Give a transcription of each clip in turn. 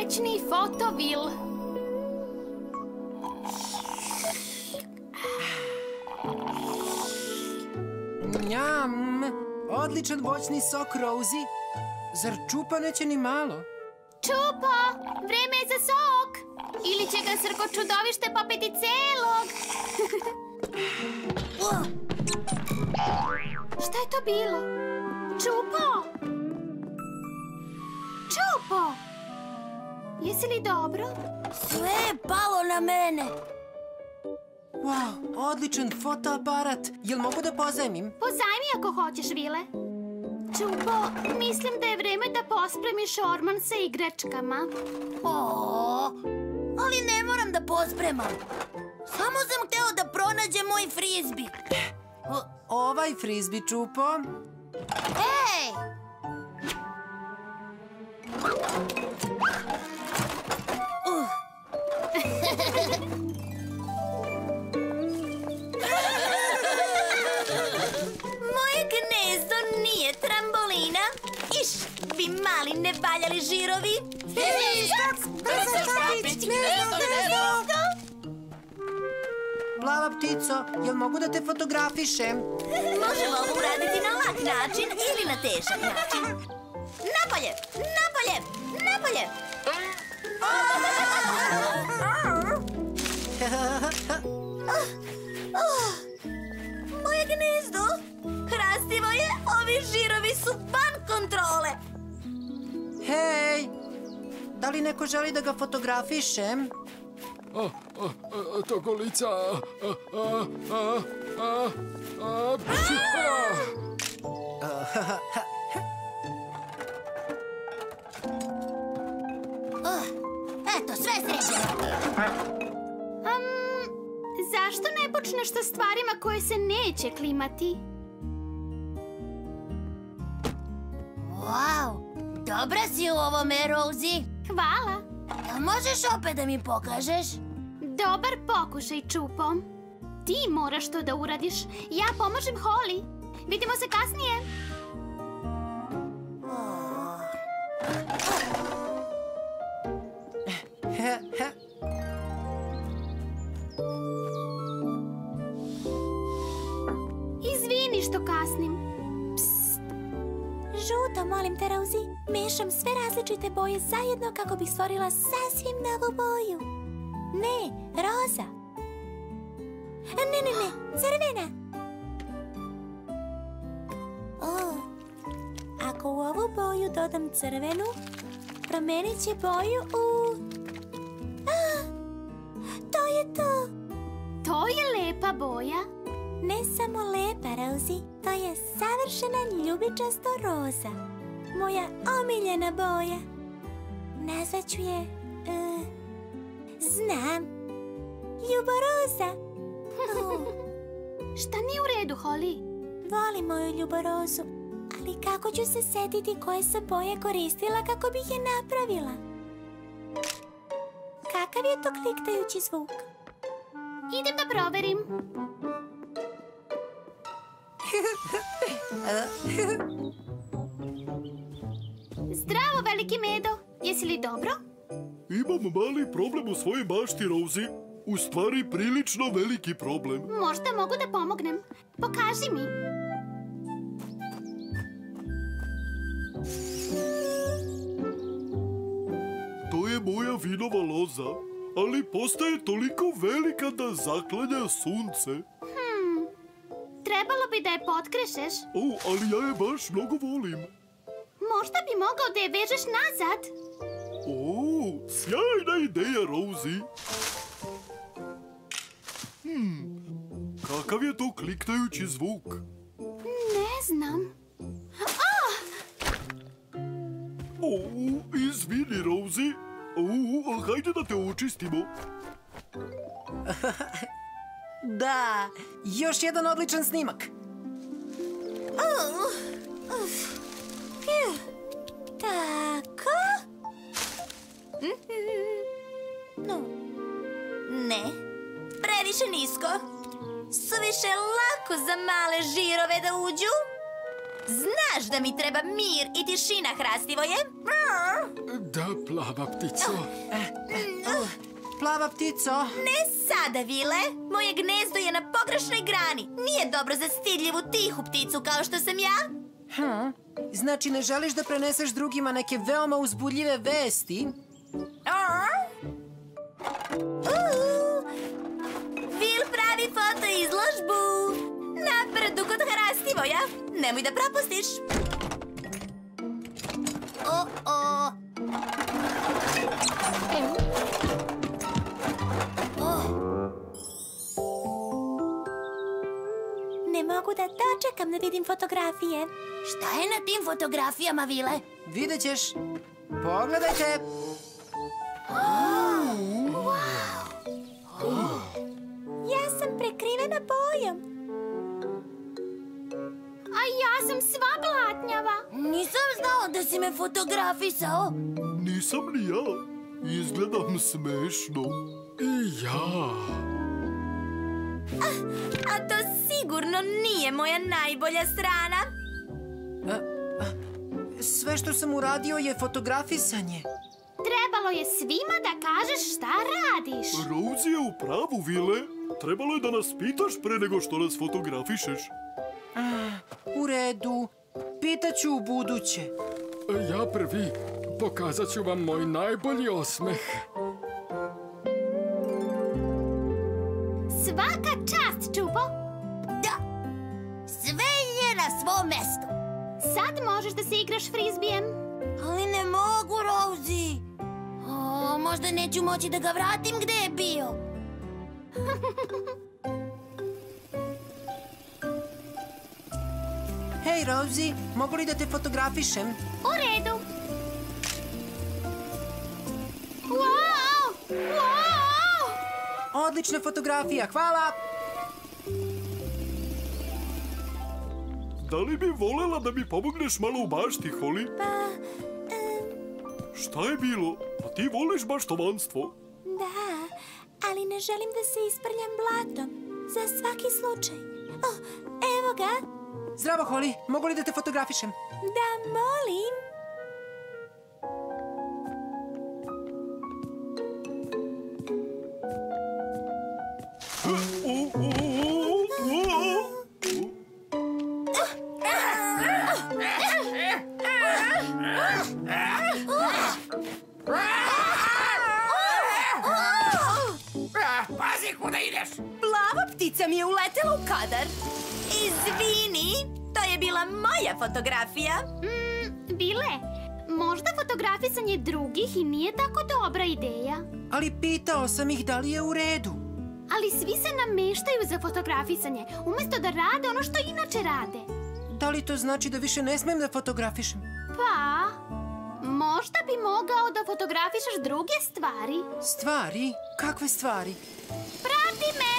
Moćni fotovil. Njam! Odličan voćni sok, Rosie. Zar Čupa neće ni malo? Čupo, vreme je za sok. Ili će ga Srko čudovište popiti celog. Šta je to bilo? Čupo! Čupo! Jesi li dobro? Sve je palo na mene. Wow, odličan fotoaparat. Jel mogu da pozajmim? Pozajmi ako hoćeš, Vile. Čupo, mislim da je vreme da pospremiš orman sa igračkama. Ali ne moram da pospremam. Samo sam hteo da pronađem moj frizbi. Ovaj frizbi, Čupo. Ej! Moje gnezdo nije trambolina. Iš, vi mali nevaljali žirovi. Plava ptico, jel mogu da te fotografišem? Možemo ovo uraditi na lak način ili na težak način. Napolje! Napolje! Napolje! Moje gnezdo! Krastivo je, ovi žirovi su van kontrole. Hej! Da li neko želi da ga fotografišem? To golica... Eto, sve sređeno. Zašto ne počneš sa stvarima koje se neće klimati? Wow, dobra si u ovome, Rosie. Hvala. A možeš opet da mi pokažeš? Dobar pokušaj, Čupo. Ti moraš to da uradiš. Ja pomažem Holly. Vidimo se kasnije. Izvini što kasnim. Žuto, molim te, Rosie. Mešam sve različite boje zajedno kako bih stvorila sasvim novu boju. Ne, roza. Ne, crvena. Ako u ovu boju dodam crvenu, promenit će boju u... To je to. To je lepa boja. Ne samo lepa, Rosie, to je savršena ljubičasto roza. Moja omiljena boja. Nazvaću je... znam. Ljuboroza. Šta nije u redu, Holly? Volim moju ljuborozu, ali kako ću se setiti koje sam boje koristila kako bih je napravila? Kakav je to kliktajući zvuk? Idem da proverim. Zdravo, veliki medo. Jesi li dobro? Imam mali problem u svojoj bašti, Rosie. U stvari, prilično veliki problem. Možda mogu da pomognem. Pokaži mi. To je moja vinova loza, ali postaje toliko velika da zaklanja sunce. Trebalo bi da je potkrešeš. Ali ja je baš mnogo volim. Možda bi mogao da je vežeš nazad. Sjajna ideja, Rosie. Kakav je to kliktajući zvuk? Ne znam. Izvini, Rosie. Hajde da te očistimo. Da, još jedan odličan snimak. Tako? No. Ne. Previše nisko. Suviše lako za male žirove da uđu. Znaš da mi treba mir i tišina, Hrastivoje? Da, plava ptico. Plava ptico. Ne sada, Vile. Moje gnezdo je na pogrešnoj grani. Nije dobro za stidljivu tihu pticu kao što sam ja. Znači ne želiš da preneseš drugima neke veoma uzbudljive vesti? Vil pravi fotoizložbu. Na brdu kod Hrastivoja. Nemoj da propustiš. Ne mogu da dočekam da vidim fotografije. Šta je na tim fotografijama, Vile? Vidjet ćeš. Pogledajte. Ja sam prekrivena bojom. A ja sam sva blatnjava. Nisam znao da si me fotografisao. Nisam ni ja. Izgledam smešno. I ja. A to sigurno nije moja najbolja strana. Sve što sam uradio je fotografisanje. Trebalo je svima da kažeš šta radiš. Rosie je u pravu, Vile. Trebalo je da nas pitaš pre nego što nas fotografišeš. U redu. Pitaću u buduće. Ja prvi. Pokazat ću vam moj najbolji osmeh. Svaka čast, Čupo. Da, sve je na svom mestu. Sad možeš da se igraš frizbijem. Ali ne mogu, Rosie. Možda neću moći da ga vratim gde je bio. Hej, Rosie, mogu li da te fotografišem? U redu. Wow! Wow! Odlična fotografija, hvala! Da li bi volela da mi pomogneš malo u bašti, Holly? Šta je bilo? Pa ti voliš baštovanstvo. Da, ali ne želim da se isprljam blatom. Za svaki slučaj. Evo ga. Zdravo, Holly, mogu li da te fotografišem? Da, molim. Pazi kuda ideš! Plava ptica mi je uletela u kadar. Izvini, to je bila moja fotografija. Bile, možda fotografisanje drugih i nije tako dobra ideja. Ali pitao sam ih da li je u redu. Ali svi se nameštaju za fotografisanje, umjesto da rade ono što inače rade. Da li to znači da više ne smem da fotografišem? Pa, možda bi mogao da fotografišeš druge stvari. Stvari? Kakve stvari? Prati me!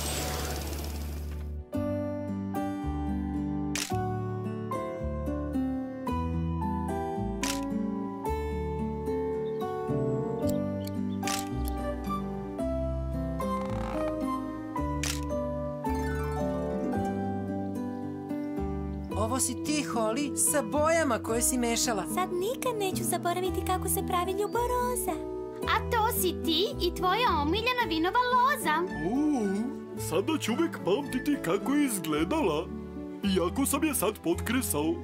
Ovo si ti, Holly, sa bojama koje si mešala. Sad nikad neću zaboraviti kako se pravi ljuboroza. A to si ti i tvoja omiljena vinova loza. Sada ću uvek pamtiti kako je izgledala. Iako sam je sad potkresao.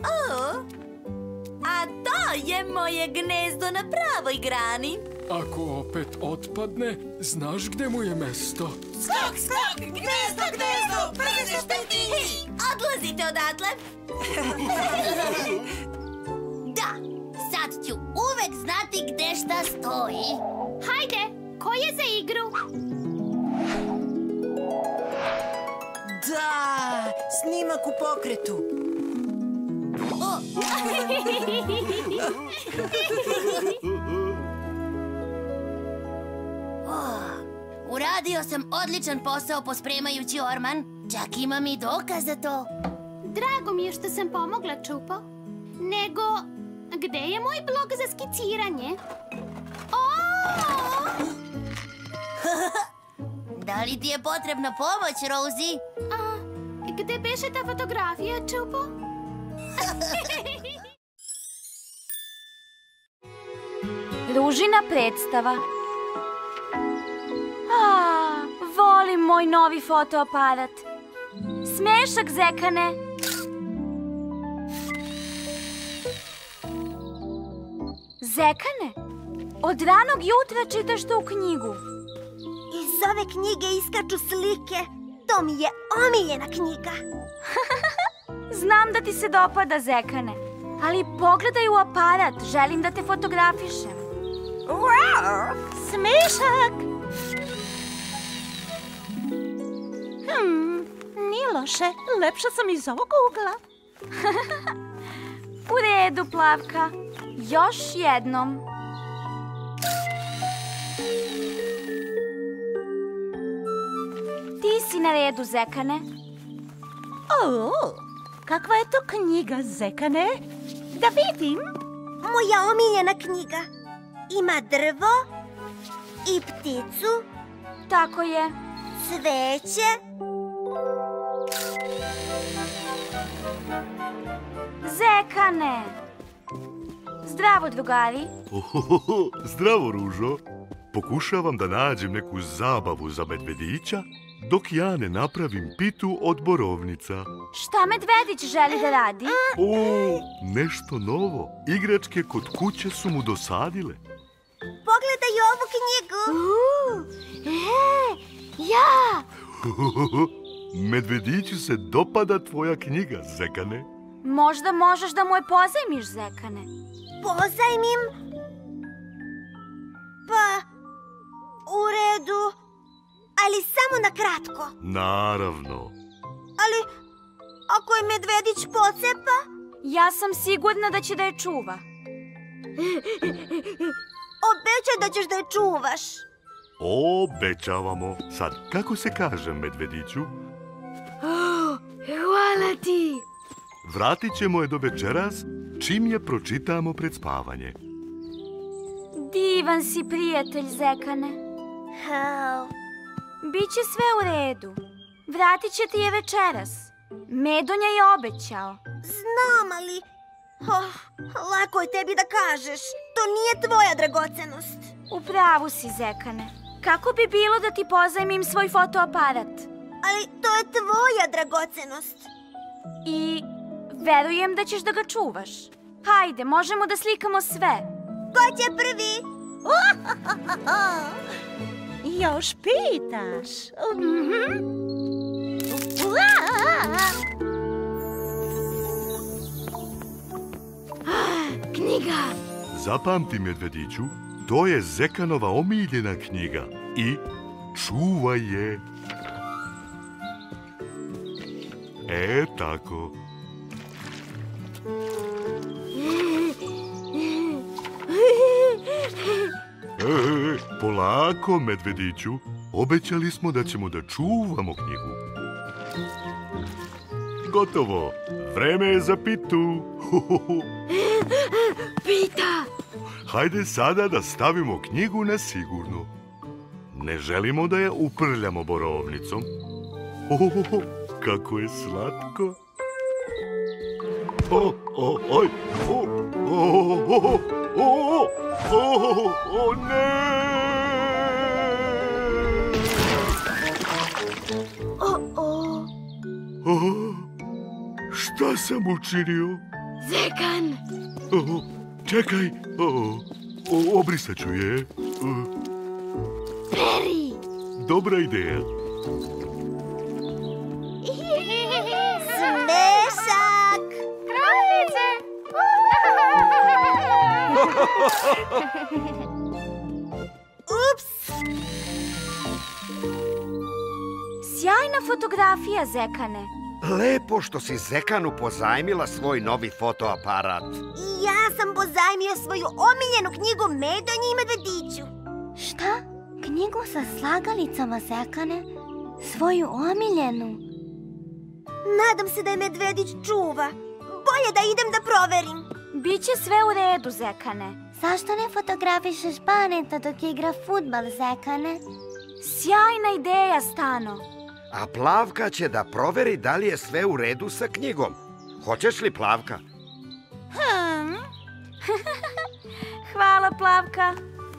A to je moje gnezdo na pravoj grani. Ako opet otpadne, znaš gde mu je mesto. Skok, skok! Gnezdo, gnezdo! Brzo štetini! Odlazite odatle. Da, sad ću uvek znati gde šta stoji. Hajde, ko je za igru? Da, snimak u pokretu. Uradio sam odličan posao pospremajući orman. Čak imam i dokaz za to. Drago mi je što sam pomogla, Čupo. Nego, gde je moj blok za skiciranje? Da li ti je potrebna pomoć, Rosie? A, gde beše ta fotografija, Čupo? Ružina predstava. Volim moj novi fotoaparat. Smešak, Zekane. Zekane, od ranog jutra čitaš tu knjigu. Iz ove knjige iskaču slike. To mi je omiljena knjiga. Znam da ti se dopada, Zekane, ali pogledaj u aparat, želim da te fotografišem. Wow, smešak! Nije loše, lepša sam iz ovog ugla. U redu, Plavka. Još jednom. Ti si na redu, Zekane. Kakva je to knjiga, Zekane? Da vidim. Moja omiljena knjiga. Ima drvo i pticu. Tako je. Cveće. Zekane. Zdravo, drugari. Zdravo, Ružo. Pokušavam da nađem neku zabavu za medvedića, dok ja ne napravim pitu od borovnica. Šta medvedić želi da radi? Nešto novo. Igračke kod kuće su mu dosadile. Pogledaj ovu knjigu. Ja! Medvediću se dopada tvoja knjiga, Zekane. Možda možeš da mu je pozajmiš, Zekane. Pozajmim? Pa, u redu, ali samo na kratko. Naravno. Ali, ako je medvedić pocepa? Ja sam sigurna da će da je čuva. Obećaj da ćeš da je čuvaš. Obećavamo. Sad, kako se kaže medvediću? Hvala ti. Vratit ćemo je do večeras, čim je pročitamo pred spavanje. Divan si prijatelj, Zekane. Biće sve u redu. Vratit će ti je večeras. Medonja je obećao. Znam, ali... lako je tebi da kažeš. To nije tvoja dragocenost. U pravu si, Zekane. Kako bi bilo da ti pozajmim svoj fotoaparat? Ali to je tvoja dragocenost. I verujem da ćeš da ga čuvaš. Hajde, možemo da slikamo sve. Ko će prvi? Još pitaš? Knjiga! Zapamti, medvediću, to je Zekanova omiljena knjiga i čuvaj je. Tako. Polako, medvediću. Obećali smo da ćemo da čuvamo knjigu. Gotovo. Vreme je za pitu. Pita! Hajde sada da stavimo knjigu na sigurno. Ne želimo da je uprljamo borovnicom. Kako je slatko. Ne! Šta sam učinio? Zekan! Čekaj, obrisat ću je. Peri! Dobra ideja. Smešak! Kraljice! Ups! Sjajna fotografija, Zekane. Lepo što si Zekanu pozajmila svoj novi fotoaparat. I ja sam pozajmio svoju omiljenu knjigu Medonji i medvediću. Šta? Knjigu sa slagalicama, Zekane? Svoju omiljenu? Nadam se da je medvedić čuva. Bolje da idem da proverim. Biće sve u redu, Zekane. Zašto ne fotografišeš Baneta dok igra fudbal, Zekane? Sjajna ideja, Stano. A Plavka će da proveri da li je sve u redu sa knjigom. Hoćeš li, Plavka? Hvala, Plavka.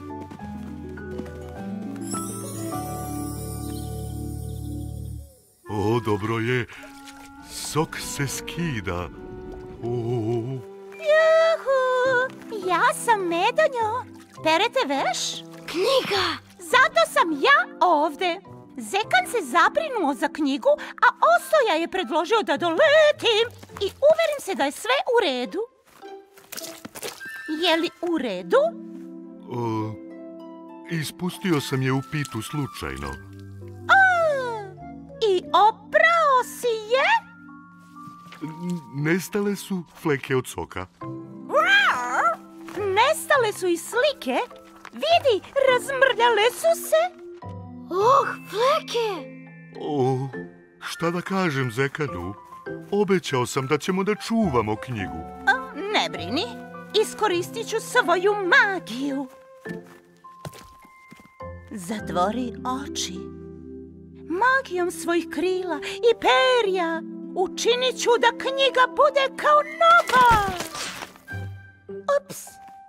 O, dobro je. Sok se skida. Juhu! Ja sam Medonjo. Perete veš? Knjiga! Zato sam ja ovde. Zekan se zabrinuo za knjigu, a Osoja je predložio da doletim i uverim se da je sve u redu. Je li u redu? Ispustio sam je u pitu slučajno. I oprao si je? Nestale su fleke od soka. Nestale su i slike. Vidi, razmrljale su se. Fleke! Šta da kažem Zekanu? Obećao sam da ćemo da čuvamo knjigu. Ne brini, iskoristit ću svoju magiju. Zatvori oči. Magijom svojih krila i perja učinit ću da knjiga bude kao nova. Ups.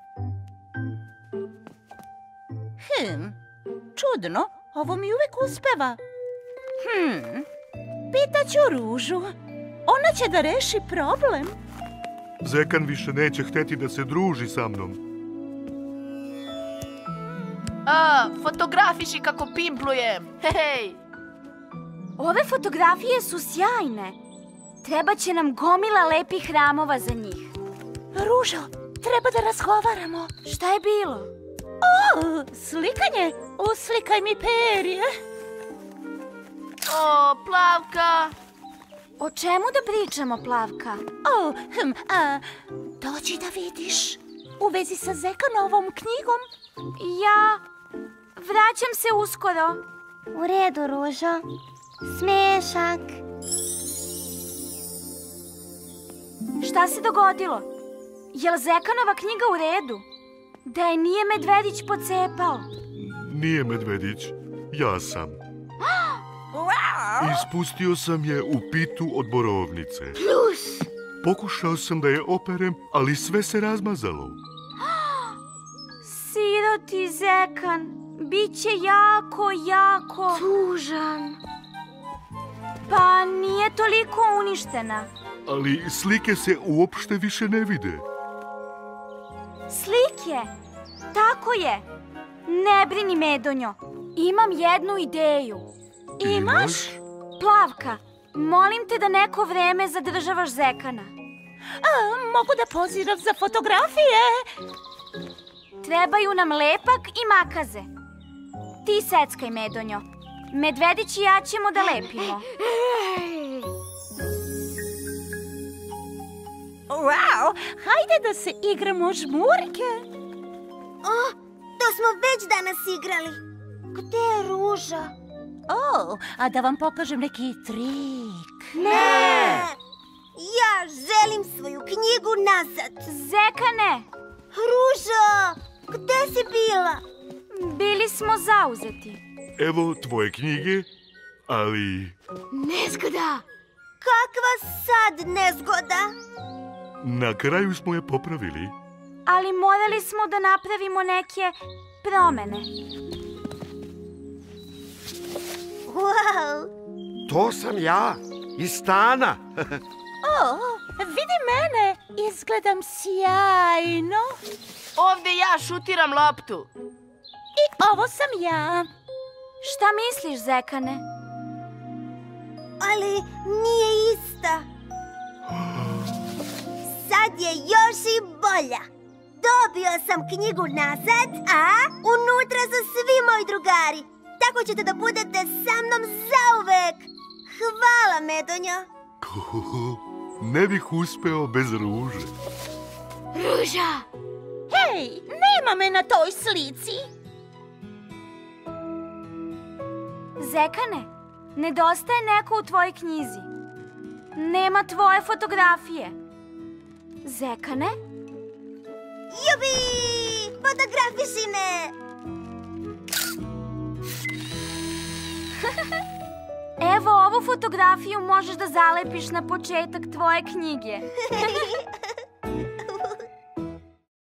Čudno, ovo mi uvek uspeva. Pitaću Ružu. Ona će da reši problem. Zekan više neće hteti da se druži sa mnom. Fotografiši kako pimplujem. Hej! Ove fotografije su sjajne. Treba će nam gomila lepih ramova za njih. Ružo, treba da razgovaramo. Šta je bilo? Slikanje. Uslikaj mi perje. Plavka! O čemu da pričamo, Plavka? Dođi da vidiš. U vezi sa Zekanovom knjigom. Ja vraćam se uskoro. U redu, Ružo. Smešak. Šta se dogodilo? Je li Zekanova knjiga u redu? Da je nije Medvedić pocepao? Nije Medvedić, ja sam. Ispustio sam je u pitu od borovnice. Plus! Pokušao sam da je operem, ali sve se razmazalo. Siroti Zekan, bit će jako tužan. Pa nije toliko uništena. Ali slike se uopšte više ne vide. Slike? Tako je. Ne brini, Medonjo. Imam jednu ideju. Imaš? Plavka, molim te da neko vreme zadržavaš Zekana. Mogu da poziram za fotografije. Trebaju nam lepak i makaze. Ti seckaj, Medonjo. Medvedić i ja ćemo da lepimo. Wow, hajde da se igramo žmurke. To smo već danas igrali. Gde je Ruža? A da vam pokažem neki trik. Ne! Ja želim svoju knjigu nazad. Zekane! Ružo, gde si bila? Bili smo zauzeti. Evo tvoje knjige, ali... Nezgoda! Kakva sad nezgoda? Na kraju smo je popravili. Ali morali smo da napravimo neke promene. Wow! To sam ja, iz stana. Vidi mene, izgledam sjajno. Ovde ja šutiram loptu. I ovo sam ja. Šta misliš, Zekane? Ali nije ista. Sad je još i bolja. Dobio sam knjigu nazad, a unutra su svi moji drugari. Tako ćete da budete sa mnom zauvek. Hvala, Medonjo. Ne bih uspeo bez Ruže. Ruža! Hej, nema me na toj slici. Zekane, nedostaje neko u tvojoj knjizi. Nema tvoje fotografije. Zekane? Jubi! Fotografiši me! Evo ovu fotografiju možeš da zalepiš na početak tvoje knjige.